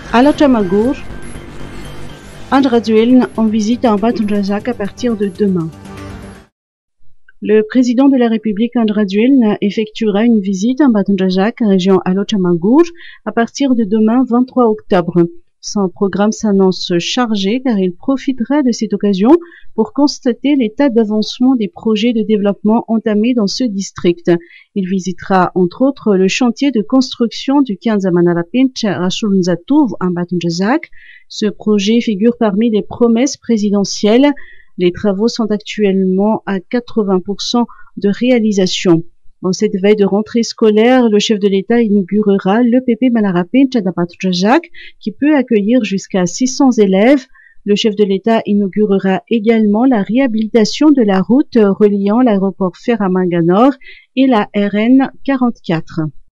Alotamagour, Andraduel en visite à Ambatondrazak à partir de demain. Le président de la République Andraduel effectuera une visite à Ambatondrazak, région Alotamagour, à partir de demain 23 octobre. Son programme s'annonce chargé car il profitera de cette occasion pour constater l'état d'avancement des projets de développement entamés dans ce district. Il visitera entre autres le chantier de construction du Kianza Manarapinch Rashulunzatuv en Ambatondrazak. Ce projet figure parmi les promesses présidentielles. Les travaux sont actuellement à 80% de réalisation. Dans cette veille de rentrée scolaire, le chef de l'État inaugurera l'EPP Manarapinch d'Ambatondrazak qui peut accueillir jusqu'à 600 élèves. Le chef de l'État inaugurera également la réhabilitation de la route reliant l'aéroport Ferramanganor et la RN 44.